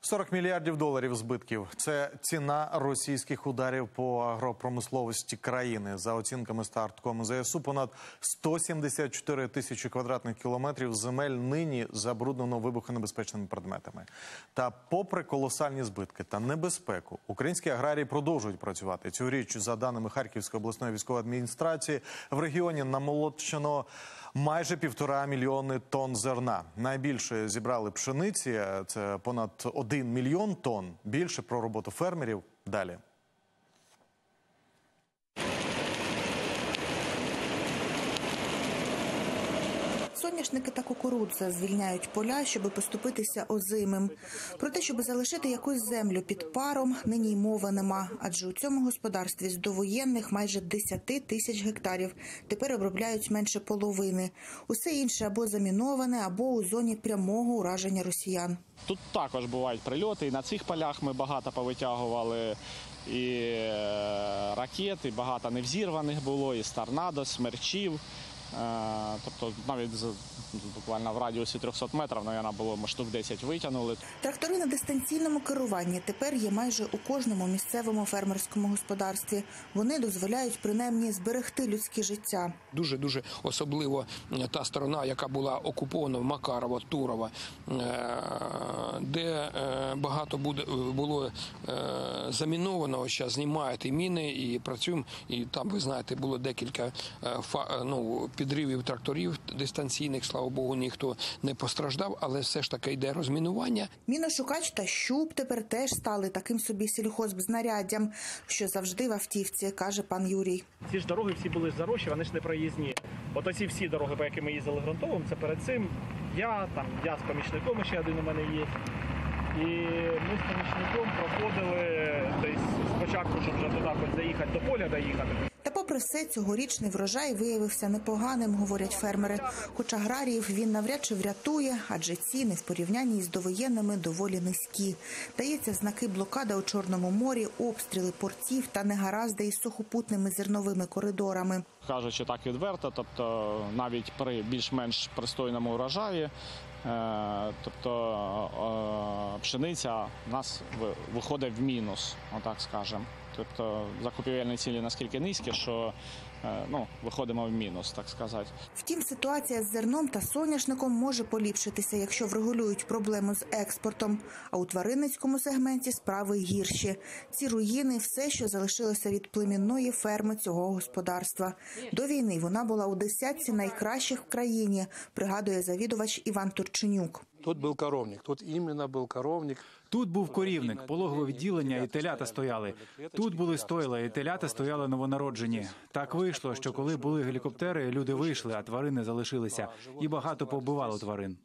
40 мільярдів доларів збитків – це ціна російських ударів по агропромисловості країни. За оцінками Старткому ЗСУ, понад 174 тисячі квадратних кілометрів земель нині забруднено вибухонебезпечними предметами. Та попри колосальні збитки та небезпеку, українські аграрії продовжують працювати. Цьогоріч, за даними Харківської обласної військової адміністрації, в регіоні намолочено майже 1,5 мільйони тонн зерна. Найбільше зібрали пшениці – це понад 1 мільйон тонн. Більше про роботу фермерів далі. Соняшники та кукурудза звільняють поля, щоб поступитися озимим. Про те, щоб залишити якусь землю під паром, нині й мови нема. Адже у цьому господарстві з довоєнних майже 10 тисяч гектарів. Тепер обробляють менше половини. Усе інше або заміноване, або у зоні прямого ураження росіян. Тут також бувають прильоти, і на цих полях ми багато повитягували і ракет, і багато невзірваних було, і з торнадо, смерчів. Тобто навіть буквально в радіусі 300 метрів, мабуть, було, ми штук 10 витягнули. Трактори на дистанційному керуванні тепер є майже у кожному місцевому фермерському господарстві. Вони дозволяють принаймні зберегти людське життя. Дуже особливо та сторона, яка була окупована, Макарова, Турова, де багато було замінованого, зараз знімають і міни, і працюємо. І там, ви знаєте, було декілька підривів тракторів дистанційних, слава Богу, ніхто не постраждав, але все ж таки йде розмінування. Міношукач та щуп тепер теж стали таким собі сільгоспзнаряддям, що завжди в автівці, каже пан Юрій. Ці ж дороги всі були заросші, вони ж не проїзні. От оці всі дороги, по яким ми їздили ґрунтовим, це перед цим я з помічником, ще один у мене є. І ми з помічником проходили десь спочатку, щоб вже туди хоч заїхати, до поля доїхати. Та попри все, цьогорічний врожай виявився непоганим, говорять фермери. Хоч аграріїв він навряд чи врятує, адже ціни в порівнянні з довоєнними доволі низькі. Дається знаки блокада у Чорному морі, обстріли портів та негаразди із сухопутними зерновими коридорами. Кажучи так відверто, тобто навіть при більш-менш пристойному врожаї, тобто пшениця у нас виходить в мінус, отак скажемо. Тобто закупівельні ціни наскільки низькі, що виходимо в мінус, так сказати. Втім, ситуація з зерном та соняшником може поліпшитися, якщо врегулюють проблему з експортом. А у тваринницькому сегменті справи гірші. Ці руїни – все, що залишилося від племінної ферми цього господарства. До війни вона була у десятці найкращих в країні, пригадує завідувач Іван Турченюк. Тут був коровник, тут іменно був коровник. Тут був корівник, пологове відділення і телята стояли. Тут були стойла, і телята стояли новонароджені. Так вийшло, що коли були гелікоптери, люди вийшли, а тварини залишилися. І багато повбивало тварин.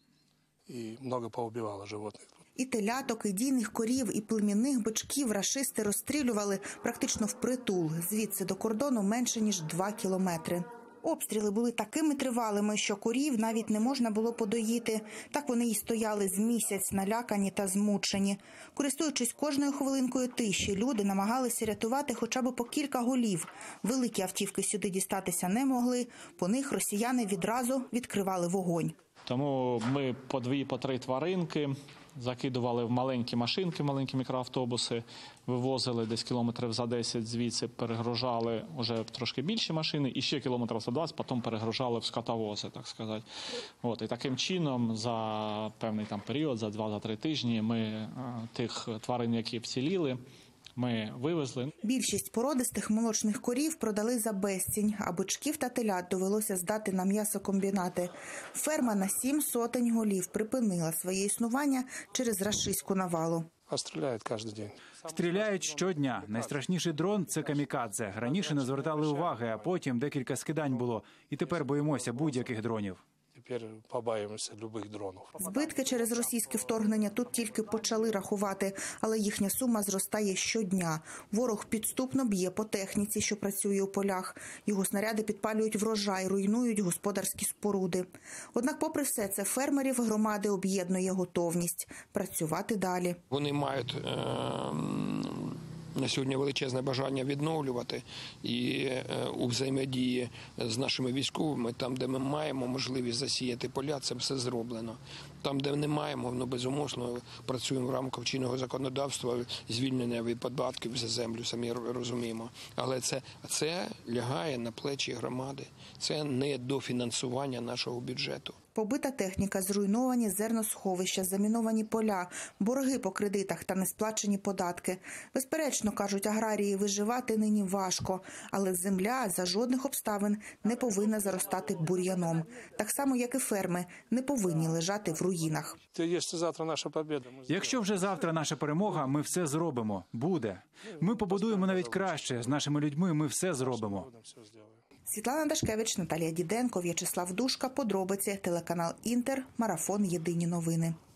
І багато повбивало животних. І теляток, і дійних корів, і племінних бичків рашисти розстрілювали практично впритул. Звідси до кордону менше, ніж 2 кілометри. Обстріли були такими тривалими, що корів навіть не можна було подоїти. Так вони і стояли з місяць, налякані та змучені. Користуючись кожною хвилинкою тиші, люди намагалися рятувати хоча б по кілька голів. Великі автівки сюди дістатися не могли, по них росіяни відразу відкривали вогонь. Тому ми по 2-3 тваринки закидували в маленькі машинки, маленькі мікроавтобуси, вивозили десь кілометрів за 10 звідси, перегружали вже в трошки більші машини, і ще кілометрів за 20, потім перегружали в скотовози, так сказати. І таким чином за певний період, за 2-3 тижні, ми тих тварин, які вціліли, ми вивезли. Більшість породистих молочних корів продали за безцінь, а бичків та телят довелося здати на м'ясокомбінати. Ферма на 7 сотень голів припинила своє існування через рашистську навалу. Стріляють кожен день. Стріляють щодня. Найстрашніший дрон – це камікадзе. Раніше не звертали уваги, а потім декілька скидань було. І тепер боїмося будь-яких дронів. Тепер побаємося будь-яких дронів. Збитки через російське вторгнення тут тільки почали рахувати, але їхня сума зростає щодня. Ворог підступно б'є по техніці, що працює у полях. Його снаряди підпалюють врожай, руйнують господарські споруди. Однак, попри все це, фермерів громади об'єднує готовність працювати далі. Вони мають на сьогодні величезне бажання відновлювати і у взаємодії з нашими військовими, там, де ми маємо можливість засіяти поля, це все зроблено. Там, де не маємо, безумовно працюємо в рамках чинного законодавства, звільнення від податків за землю, самі розуміємо. Але це лягає на плечі громади. Це не дофінансування нашого бюджету. Побита техніка, зруйновані зерносховища, заміновані поля, борги по кредитах та несплачені податки. Безперечно, кажуть аграрії, виживати нині важко, але земля за жодних обставин не повинна заростати бур'яном. Так само, як і ферми, не повинні лежати в руїнах. Якщо завтра наша перемога, Якщо вже завтра наша перемога, ми все зробимо. Буде. Ми побудуємо навіть краще. З нашими людьми ми все зробимо. Світлана Дашкевич, Наталія Діденко, В'ячеслав Душка. Подробиці. Телеканал Інтер. Марафон. Єдині новини.